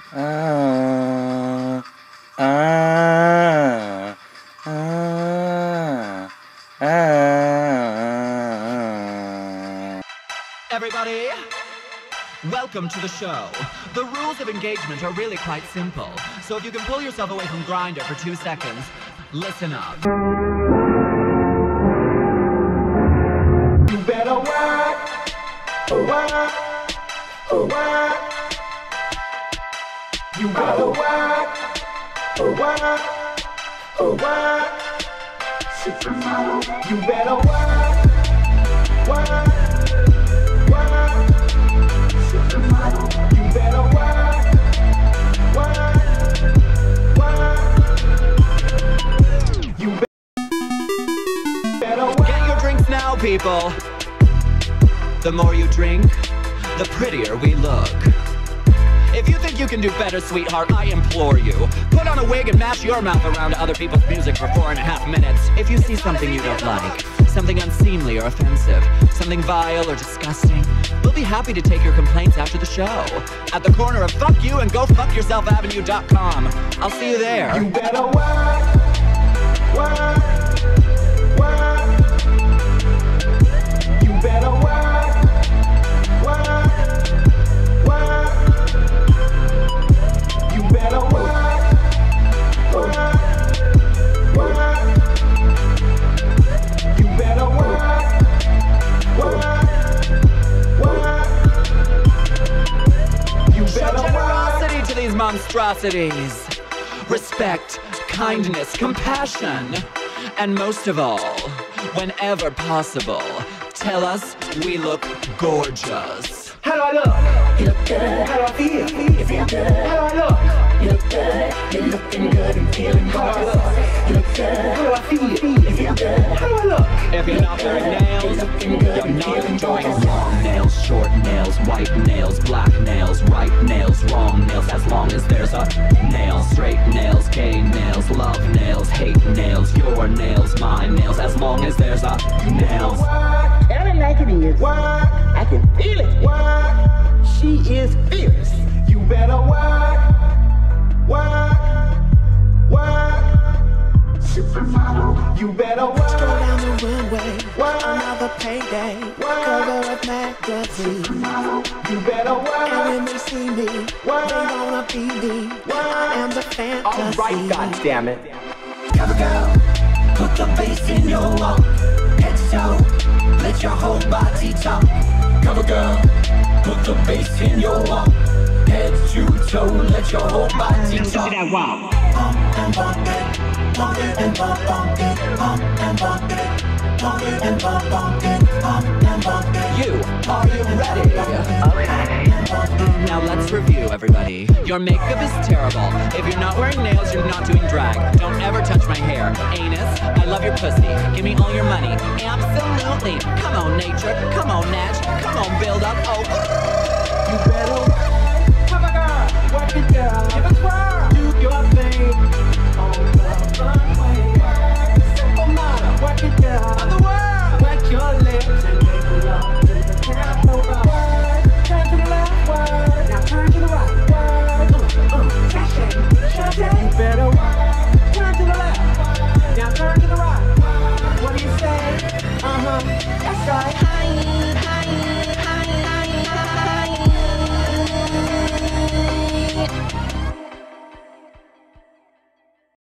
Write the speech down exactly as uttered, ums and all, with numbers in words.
Ah, ah, ah, ah. Everybody, welcome to the show. The rules of engagement are really quite simple. So if you can pull yourself away from Grindr for two seconds, listen up. You better work, work, work. You better work, work, work. You better work, work, work. You better work, work, work. You better work. Get your drinks now, people. The more you drink, the prettier we look. If you think you can do better, sweetheart, I implore you, put on a wig and mash your mouth around to other people's music for four and a half minutes. If you see something you don't like, something unseemly or offensive, something vile or disgusting, we'll be happy to take your complaints after the show at the corner of Fuck You and Go Fuck Yourself Avenue dot com. I'll see you there. You better work, work, work. You better work, work, work. You better work, work, work. You better work, work, work. You Show better work. generosity to these monstrosities. Respect, kindness, compassion. And most of all, whenever possible, tell us we look gorgeous. How do I look? You look good. How do I feel? You feel good. How do I look? You look good. You're looking good and feeling good. How do I look? You look good. How do I feel? You feel good. How do I look? If you're not wearing nails, you're not enjoying long nails, short nails, white nails, black nails, right nails, wrong nails. As long as there's a nail, straight nails, gay nails, love nails, hate nails, your nails, my nails. As long as there's a nails. Tell it like it is. Work. I can feel it. Work. She is fierce. You better work, work, work. Supermodel. You better work. Stroll down the runway, Work. another payday, Work. cover of magazine. You better And work. when they see me, Work. they gonna be me. I am the fantasy. All right, goddammit. Cover girl, put the bass in your walk. Head so, let your whole body talk. Cover girl, put the bass in your walk. Head to toe, let your whole body talk. Pump and bump it, pump it and bump bump it, pump and bump it, pump it and bump bump it, pump and bump it. You, are you ready? Okay. Now let's review, everybody. Your makeup is terrible. If you're not wearing nails, you're not doing drag. Don't ever touch my hair. Anus, I love your pussy. Give me all your money. Absolutely. Come on, nature. Come on, Natch. Come on, build up. Oh. You better work. Come on, girl. Work it, girl. Give it try.